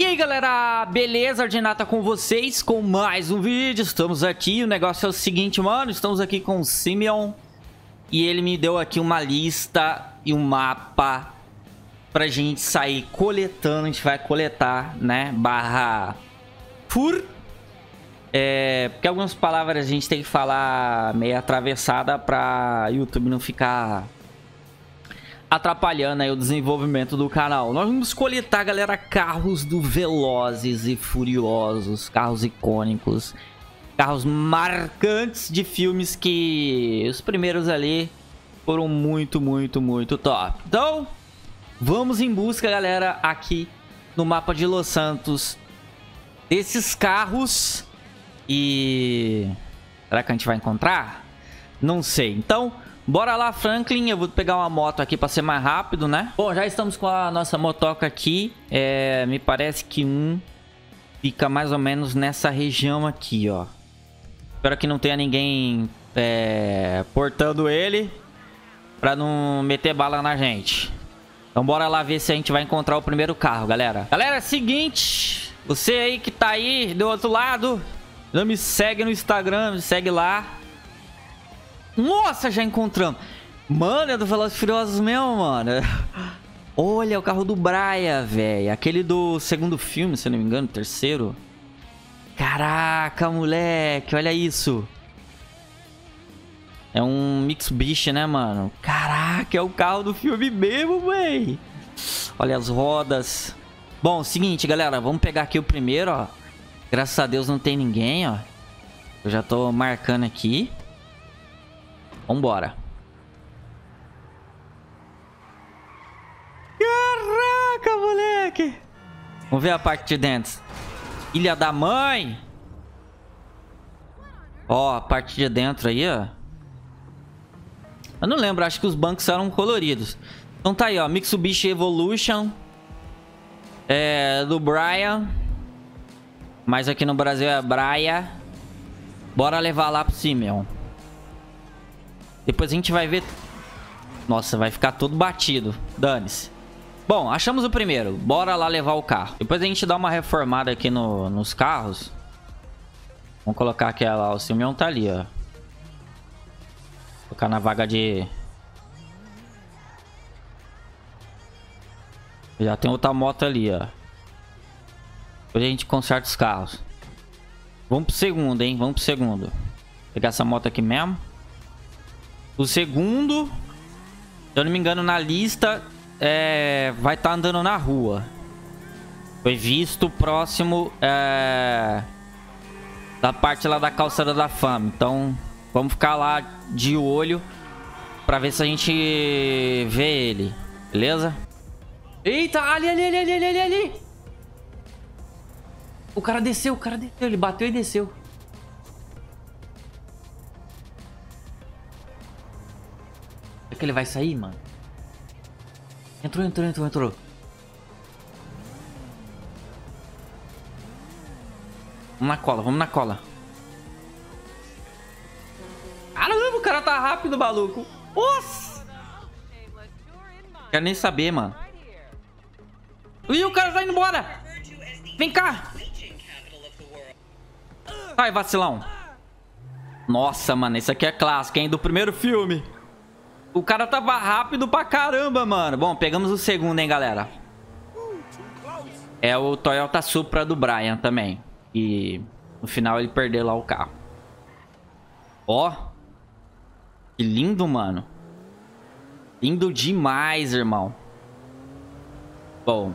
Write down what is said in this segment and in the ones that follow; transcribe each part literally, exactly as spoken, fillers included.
E aí galera, beleza? Ardenata com vocês com mais um vídeo. Estamos aqui, o negócio é o seguinte, mano. Estamos aqui com o Simeon e ele me deu aqui uma lista e um mapa pra gente sair coletando. A gente vai coletar, né? Barra fur. É, porque algumas palavras a gente tem que falar meio atravessada pra YouTube não ficar atrapalhando aí o desenvolvimento do canal. Nós vamos coletar, galera, carros do Velozes e Furiosos, carros icônicos, carros marcantes de filmes que os primeiros ali foram muito, muito, muito top. Então, vamos em busca, galera, aqui no mapa de Los Santos, desses carros. E será que a gente vai encontrar? Não sei. Então, bora lá, Franklin. Eu vou pegar uma moto aqui para ser mais rápido, né? Bom, já estamos com a nossa motoca aqui. É, me parece que um fica mais ou menos nessa região aqui, ó. Espero que não tenha ninguém é, portando ele para não meter bala na gente. Então bora lá ver se a gente vai encontrar o primeiro carro, galera. Galera, é o seguinte. Você aí que tá aí do outro lado, não me segue no Instagram, me segue lá. Nossa, já encontramos. Mano, é do Velozes e Furiosos mesmo, mano. Olha, o carro do Brian, velho. Aquele do segundo filme, se eu não me engano, terceiro. Caraca, moleque, olha isso. É um Mitsubishi, né, mano? Caraca, é o carro do filme mesmo, véi. Olha as rodas. Bom, seguinte, galera, vamos pegar aqui o primeiro, ó. Graças a Deus não tem ninguém, ó. Eu já tô marcando aqui. Vambora. Caraca, moleque. Vamos ver a parte de dentro. Ilha da mãe. Ó, a parte de dentro aí, ó. Eu não lembro, acho que os bancos eram coloridos. Então tá aí, ó. Mitsubishi Evolution. É, do Brian. Mas aqui no Brasil é Brian. Bora levar lá pro Simeon. Depois a gente vai ver. Nossa, vai ficar todo batido. Dane-se. Bom, achamos o primeiro. Bora lá levar o carro. Depois a gente dá uma reformada aqui no, nos carros. Vamos colocar aquela. O Simeon tá ali, ó. Colocar na vaga de... Já tem outra moto ali, ó. Depois a gente conserta os carros. Vamos pro segundo, hein? Vamos pro segundo. Vou pegar essa moto aqui mesmo. O segundo, se eu não me engano, na lista, é, vai estar tá andando na rua. Foi visto próximo é, da parte lá da Calçada da Fama. Então, vamos ficar lá de olho pra ver se a gente vê ele. Beleza? Eita, ali, ali, ali, ali, ali, ali. O cara desceu, o cara desceu. Ele bateu e desceu. É que ele vai sair, mano? Entrou, entrou, entrou, entrou. Vamos na cola, vamos na cola. Caramba, o cara tá rápido, maluco. Nossa! Quero nem saber, mano. Ih, o cara tá indo embora. Vem cá. Ai, vacilão. Nossa, mano, esse aqui é clássico, hein? Do primeiro filme. O cara tava rápido pra caramba, mano. Bom, pegamos o segundo, hein, galera. É o Toyota Supra do Brian também. E no final ele perdeu lá o carro. Ó. Que lindo, mano. Lindo demais, irmão. Bom.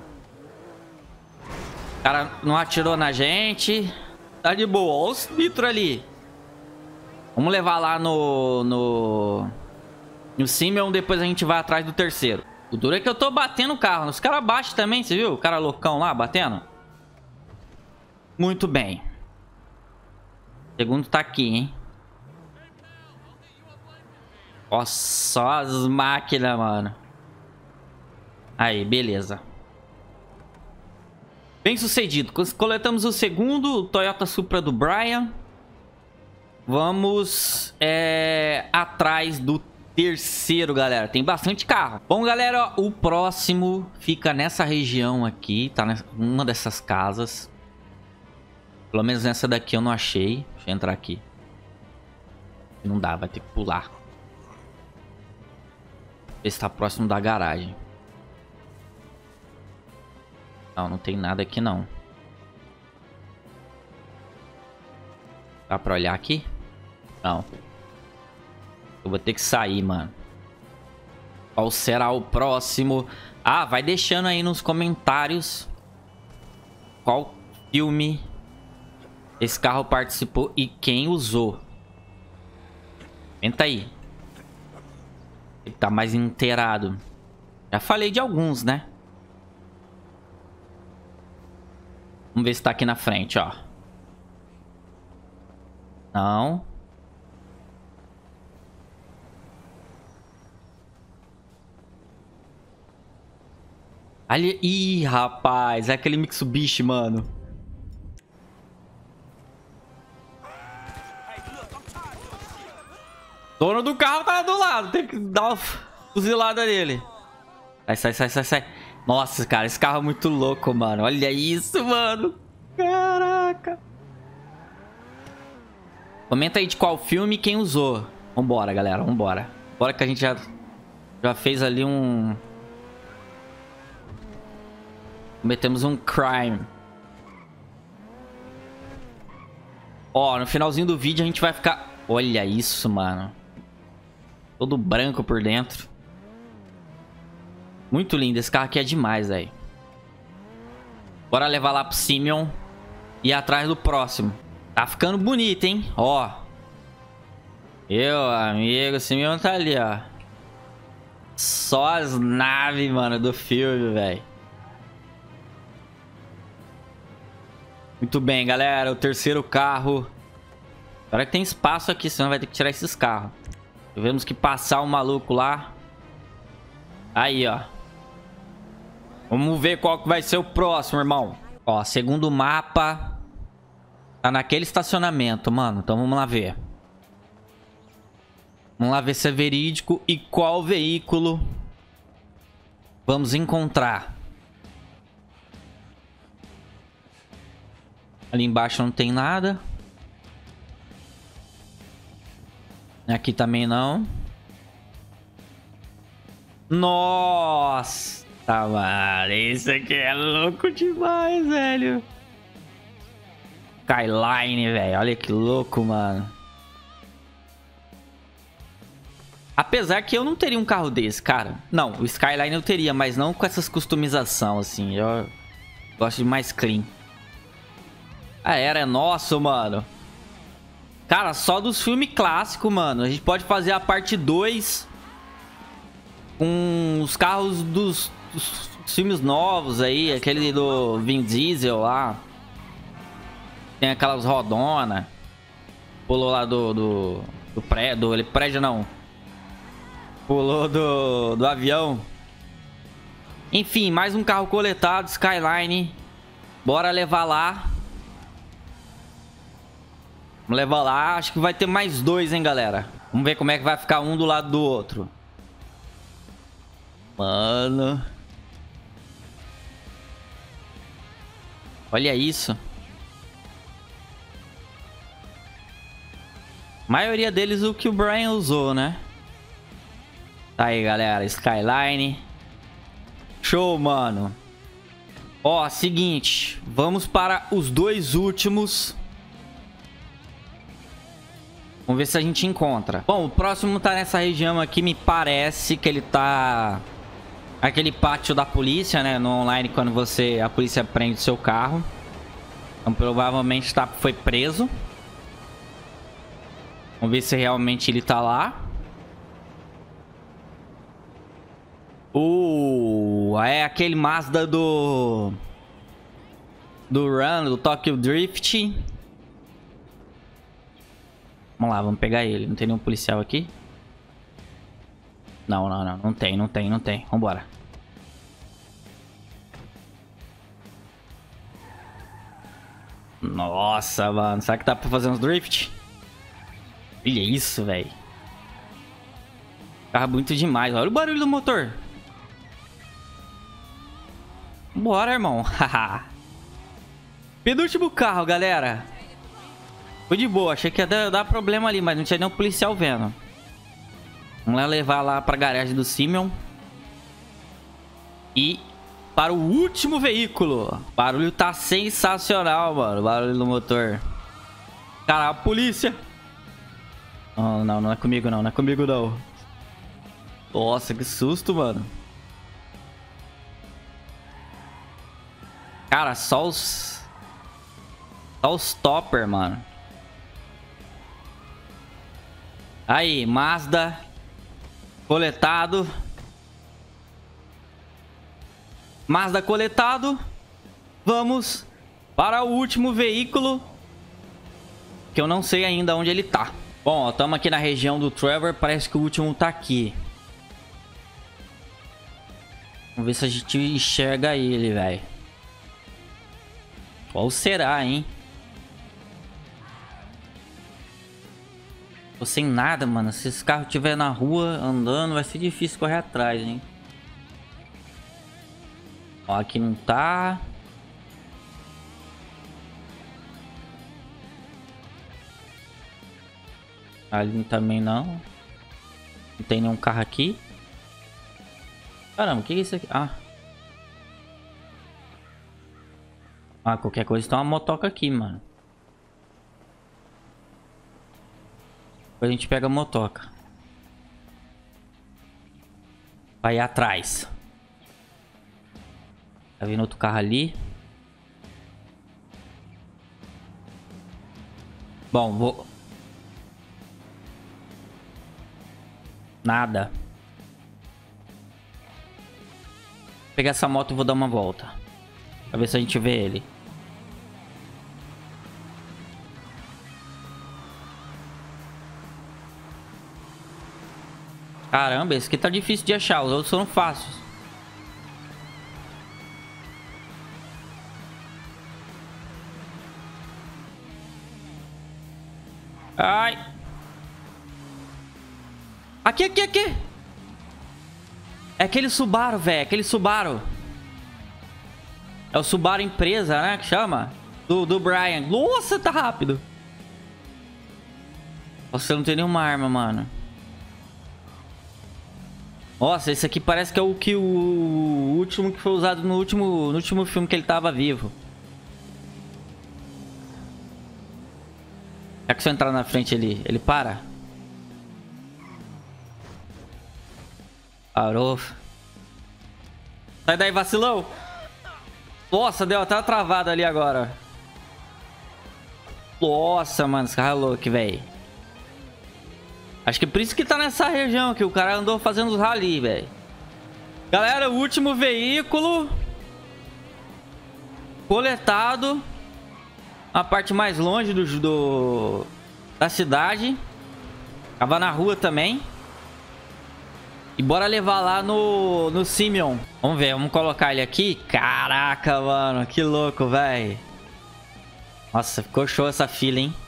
O cara não atirou na gente. Tá de boa. Olha os nitro ali. Vamos levar lá no... No... No Simeon, depois a gente vai atrás do terceiro. O duro é que eu tô batendo o carro. Os caras baixos também, você viu? O cara loucão lá, batendo. Muito bem. O segundo tá aqui, hein? Nossa, só as máquinas, mano. Aí, beleza. Bem sucedido. Coletamos o segundo, o Toyota Supra do Brian. Vamos é, atrás do terceiro, galera. Tem bastante carro. Bom, galera, ó, o próximo fica nessa região aqui. Tá numa dessas casas. Pelo menos nessa daqui eu não achei. Deixa eu entrar aqui. Não dá, vai ter que pular. Ver se tá próximo da garagem. Não, não tem nada aqui não. Dá pra olhar aqui? Não. Eu vou ter que sair, mano. Qual será o próximo? Ah, vai deixando aí nos comentários qual filme esse carro participou e quem usou. Comenta aí. Ele tá mais inteirado. Já falei de alguns, né? Vamos ver se tá aqui na frente, ó. Não. Ali... Ih, rapaz. É aquele Mitsubishi, mano. Dono do carro tá do lado. Tem que dar uma fuzilada nele. Sai, sai, sai, sai, sai. Nossa, cara. Esse carro é muito louco, mano. Olha isso, mano. Caraca. Comenta aí de qual filme e quem usou. Vambora, galera. Vambora. Bora que a gente já, já fez ali um... Cometemos um crime. Ó, no finalzinho do vídeo a gente vai ficar... Olha isso, mano. Todo branco por dentro. Muito lindo. Esse carro aqui é demais, velho. Bora levar lá pro Simeon. E ir atrás do próximo. Tá ficando bonito, hein? Ó. Meu amigo, o Simeon tá ali, ó. Só as naves, mano, do filme, velho. Muito bem, galera. O terceiro carro. Agora que tem espaço aqui, senão vai ter que tirar esses carros. Tivemos que passar o maluco lá. Aí, ó. Vamos ver qual que vai ser o próximo, irmão. Ó, segundo mapa. Tá naquele estacionamento, mano. Então vamos lá ver. Vamos lá ver se é verídico e qual veículo vamos encontrar. Ali embaixo não tem nada. Aqui também não. Nossa, mano. Isso aqui é louco demais, velho. Skyline, velho. Olha que louco, mano. Apesar que eu não teria um carro desse, cara. Não, o Skyline eu teria, mas não com essas customizações, assim. Eu gosto de mais clean. A era é nosso, mano. Cara, só dos filmes clássicos, mano. A gente pode fazer a parte dois com os carros dos, dos filmes novos aí. Aquele do Vin Diesel lá. Tem aquelas rodona. Pulou lá do... Do, do prédio. Ele prédio não. Pulou do, do avião. Enfim, mais um carro coletado. Skyline. Bora levar lá. Vamos levar lá. Acho que vai ter mais dois, hein, galera. Vamos ver como é que vai ficar um do lado do outro. Mano. Olha isso. A maioria deles o que o Brian usou, né? Tá aí, galera. Skyline. Show, mano. Ó, seguinte. Vamos para os dois últimos. Vamos ver se a gente encontra. Bom, o próximo tá nessa região aqui. Me parece que ele tá... Aquele pátio da polícia, né? No online, quando você... A polícia prende o seu carro. Então, provavelmente tá, foi preso. Vamos ver se realmente ele tá lá. Uh, é aquele Mazda do... Do Run, do Tokyo Drift. Vamos lá, vamos pegar ele. Não tem nenhum policial aqui? Não, não, não. Não tem, não tem, não tem. Vambora. Nossa, mano. Será que dá pra fazer uns drift? Olha isso, velho. Carro muito demais. Olha o barulho do motor. Bora, irmão. Penúltimo carro, galera. Foi de boa. Achei que ia dar, dar problema ali, mas não tinha nenhum policial vendo. Vamos lá levar lá pra garagem do Simeon. E para o último veículo. O barulho tá sensacional, mano. O barulho do motor. Cara, a polícia. Oh, não, não é comigo não. Não é comigo não. Nossa, que susto, mano. Cara, só os... Só os topper, mano. Aí, Mazda. Coletado. Mazda coletado. Vamos para o último veículo. Que eu não sei ainda onde ele tá. Bom, estamos aqui na região do Trevor. Parece que o último tá aqui. Vamos ver se a gente enxerga ele, velho. Qual será, hein? Tô sem nada, mano. Se esse carro estiver na rua andando, vai ser difícil correr atrás, hein? Ó, aqui não tá. Ali também não. Não tem nenhum carro aqui. Caramba, o que é isso aqui? Ah. Ah, qualquer coisa tem uma motoca aqui, mano. Depois a gente pega a motoca. Vai atrás. Tá vindo outro carro ali. Bom, vou... Nada. Vou pegar essa moto e vou dar uma volta. Pra ver se a gente vê ele. Caramba, esse aqui tá difícil de achar. Os outros são fáceis. Ai. Aqui, aqui, aqui. É aquele Subaru, velho. Aquele Subaru. É o Subaru empresa, né? Que chama? Do, do Brian. Nossa, tá rápido. Nossa, não tem nenhuma arma, mano. Nossa, esse aqui parece que é o que o último que foi usado no último, no último filme que ele tava vivo. É que se eu entrar na frente ele, ele para? Parou. Sai daí, vacilão. Nossa, deu até uma travada ali agora. Nossa, mano, esse carro é louco, velho. Acho que por isso que tá nessa região que o cara andou fazendo os rally, velho. Galera, o último veículo coletado. A parte mais longe do, do da cidade. Tava na rua também. E bora levar lá no, no Simeon. Vamos ver, vamos colocar ele aqui. Caraca, mano, que louco, velho. Nossa, ficou show essa fila, hein?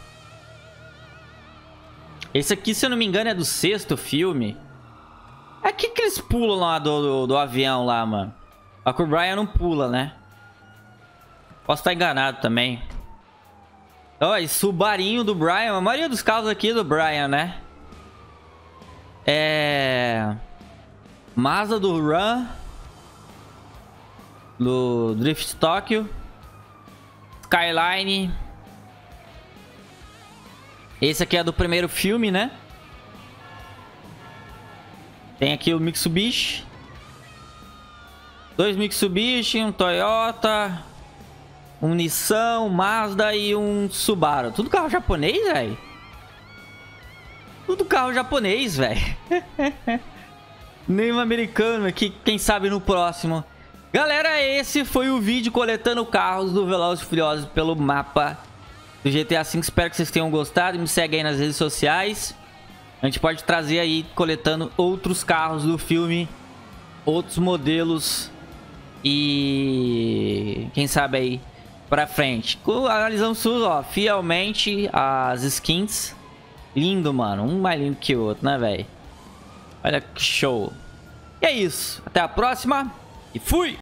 Esse aqui, se eu não me engano, é do sexto filme. É que que eles pulam lá do, do, do avião lá, mano. Só que o Brian não pula, né? Posso estar enganado também. Ó, esse Subarinho do Brian. A maioria dos carros aqui é do Brian, né? É... Mazda do Run. Do Drift Tokyo. Skyline. Esse aqui é do primeiro filme, né? Tem aqui o Mitsubishi. Dois Mitsubishi, um Toyota, um Nissan, um Mazda e um Subaru. Tudo carro japonês, velho. Tudo carro japonês, velho. Nem um americano aqui, quem sabe no próximo. Galera, esse foi o vídeo coletando carros do Velozes e Furiosos pelo mapa do G T A cinco. Espero que vocês tenham gostado. Me segue aí nas redes sociais. A gente pode trazer aí, coletando outros carros do filme, outros modelos e quem sabe aí pra frente. Analisamos tudo, ó, fielmente as skins. Lindo, mano. Um mais lindo que o outro, né, velho? Olha que show. E é isso. Até a próxima. E fui!